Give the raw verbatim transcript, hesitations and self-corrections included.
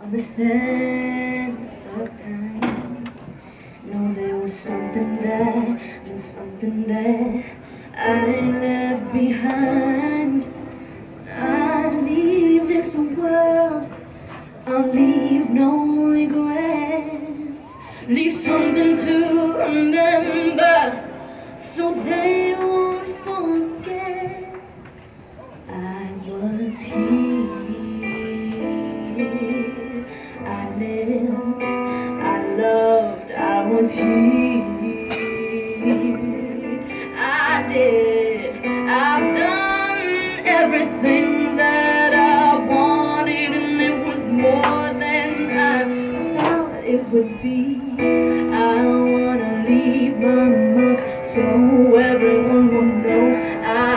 on the sands of time. No, there was something there, and something there I left behind. I leave this world, I'll leave no regrets. Leave something to remember, so they won't forget. I was here, I lived, I loved, I was here. I did, I've done everything that I wanted, and it was more than I thought it would be. I wanna leave my mark so everyone will know I